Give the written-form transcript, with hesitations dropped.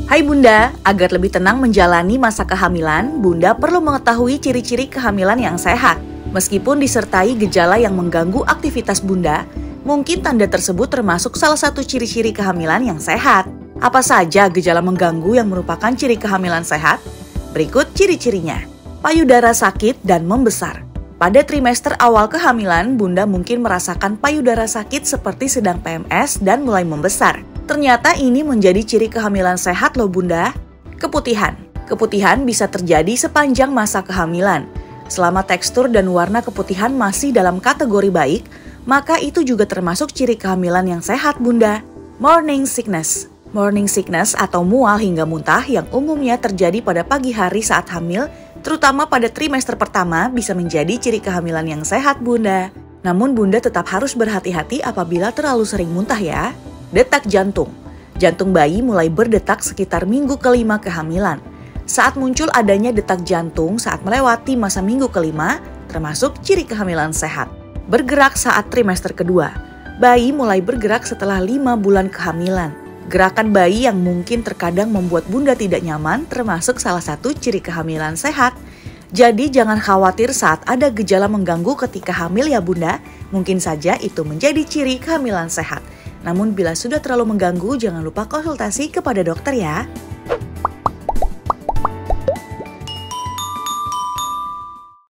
Hai Bunda, agar lebih tenang menjalani masa kehamilan, Bunda perlu mengetahui ciri-ciri kehamilan yang sehat. Meskipun disertai gejala yang mengganggu aktivitas Bunda, mungkin tanda tersebut termasuk salah satu ciri-ciri kehamilan yang sehat. Apa saja gejala mengganggu yang merupakan ciri kehamilan sehat? Berikut ciri-cirinya. Payudara sakit dan membesar. Pada trimester awal kehamilan, Bunda mungkin merasakan payudara sakit seperti sedang PMS dan mulai membesar. Ternyata ini menjadi ciri kehamilan sehat loh Bunda. Keputihan. Keputihan bisa terjadi sepanjang masa kehamilan. Selama tekstur dan warna keputihan masih dalam kategori baik, maka itu juga termasuk ciri kehamilan yang sehat Bunda. Morning sickness. Morning sickness atau mual hingga muntah yang umumnya terjadi pada pagi hari saat hamil, terutama pada trimester pertama bisa menjadi ciri kehamilan yang sehat Bunda. Namun Bunda tetap harus berhati-hati apabila terlalu sering muntah ya. Detak jantung. Jantung bayi mulai berdetak sekitar minggu kelima kehamilan. Saat muncul adanya detak jantung saat melewati masa minggu kelima, termasuk ciri kehamilan sehat. Bergerak saat trimester kedua. Bayi mulai bergerak setelah 5 bulan kehamilan. Gerakan bayi yang mungkin terkadang membuat Bunda tidak nyaman termasuk salah satu ciri kehamilan sehat. Jadi jangan khawatir saat ada gejala mengganggu ketika hamil ya Bunda. Mungkin saja itu menjadi ciri kehamilan sehat. Namun bila sudah terlalu mengganggu, jangan lupa konsultasi kepada dokter ya.